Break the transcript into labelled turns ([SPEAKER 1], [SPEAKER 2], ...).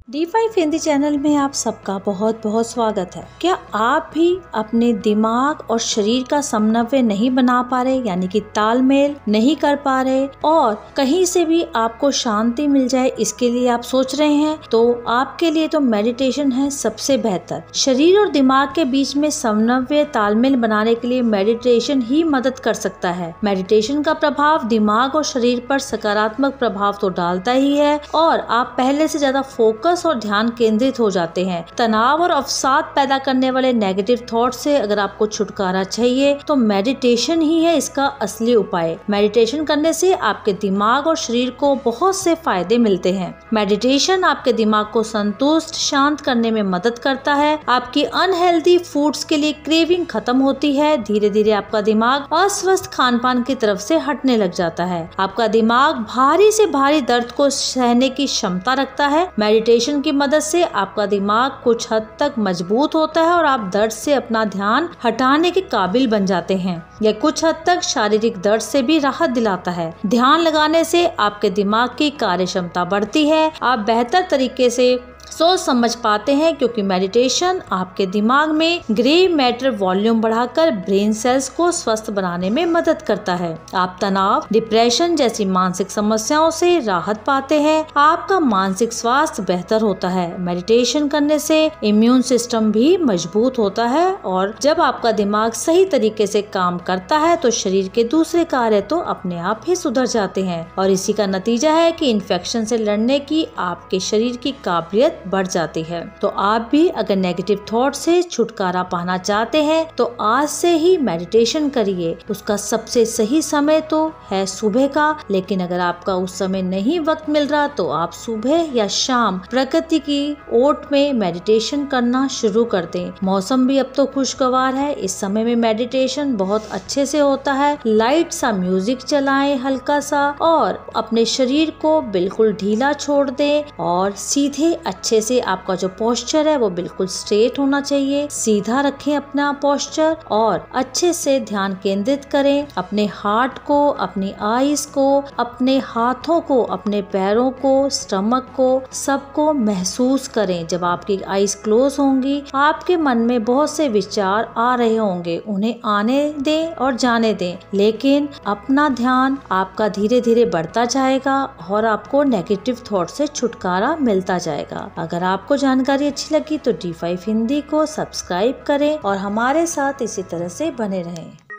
[SPEAKER 1] D5 Hindi channel में आप सबका बहुत बहुत स्वागत है। क्या आप भी अपने दिमाग और शरीर का समन्वय नहीं बना पा रहे, यानी कि तालमेल नहीं कर पा रहे और कहीं से भी आपको शांति मिल जाए, इसके लिए आप सोच रहे हैं, तो आपके लिए तो मेडिटेशन है सबसे बेहतर। शरीर और दिमाग के बीच में समन्वय तालमेल बनाने के लिए मेडिटेशन ही मदद कर सकता है। मेडिटेशन का प्रभाव दिमाग और शरीर पर सकारात्मक प्रभाव तो डालता ही है और आप पहले से ज्यादा फोकस और ध्यान केंद्रित हो जाते हैं। तनाव और अवसाद पैदा करने वाले नेगेटिव थॉट से अगर आपको छुटकारा चाहिए तो मेडिटेशन ही है इसका असली उपाय। मेडिटेशन करने से आपके दिमाग और शरीर को बहुत से फायदे मिलते हैं। मेडिटेशन आपके दिमाग को संतुष्ट शांत करने में मदद करता है। आपकी अनहेल्दी फूड्स के लिए क्रेविंग खत्म होती है। धीरे धीरे आपका दिमाग अस्वस्थ खान पान की तरफ से हटने लग जाता है। आपका दिमाग भारी से भारी दर्द को सहने की क्षमता रखता है। मेडिटेशन की मदद से आपका दिमाग कुछ हद तक मजबूत होता है और आप दर्द से अपना ध्यान हटाने के काबिल बन जाते हैं। यह कुछ हद तक शारीरिक दर्द से भी राहत दिलाता है। ध्यान लगाने से आपके दिमाग की कार्य क्षमता बढ़ती है। आप बेहतर तरीके से सोच समझ पाते हैं, क्योंकि मेडिटेशन आपके दिमाग में ग्रे मैटर वॉल्यूम बढ़ाकर ब्रेन सेल्स को स्वस्थ बनाने में मदद करता है। आप तनाव, डिप्रेशन जैसी मानसिक समस्याओं से राहत पाते हैं। आपका मानसिक स्वास्थ्य बेहतर होता है। मेडिटेशन करने से इम्यून सिस्टम भी मजबूत होता है और जब आपका दिमाग सही तरीके से काम करता है तो शरीर के दूसरे कार्य तो अपने आप ही सुधर जाते हैं और इसी का नतीजा है कि इन्फेक्शन से लड़ने की आपके शरीर की काबिलियत बढ़ जाती है। तो आप भी अगर नेगेटिव थॉट से छुटकारा पाना चाहते हैं तो आज से ही मेडिटेशन करिए। उसका सबसे सही समय तो है सुबह का, लेकिन अगर आपका उस समय नहीं वक्त मिल रहा तो आप सुबह या शाम प्रकृति की ओट में मेडिटेशन करना शुरू कर दें। मौसम भी अब तो खुशगवार है, इस समय में मेडिटेशन बहुत अच्छे से होता है। लाइट सा म्यूजिक चलाएं हल्का सा और अपने शरीर को बिल्कुल ढीला छोड़ दें और सीधे अच्छे से आपका जो पोस्चर है वो बिल्कुल स्ट्रेट होना चाहिए। सीधा रखें अपना पोस्चर और अच्छे से ध्यान केंद्रित करें। अपने हार्ट को, अपनी आईज को, अपने हाथों को, अपने पैरों को, स्टमक को, सबको महसूस करें। जब आपकी आईज क्लोज होंगी आपके मन में बहुत से विचार आ रहे होंगे, उन्हें आने दें और जाने दें, लेकिन अपना ध्यान आपका धीरे धीरे बढ़ता जाएगा और आपको नेगेटिव थॉट से छुटकारा मिलता जाएगा। अगर आपको जानकारी अच्छी लगी तो D5 हिंदी को सब्सक्राइब करें और हमारे साथ इसी तरह से बने रहें।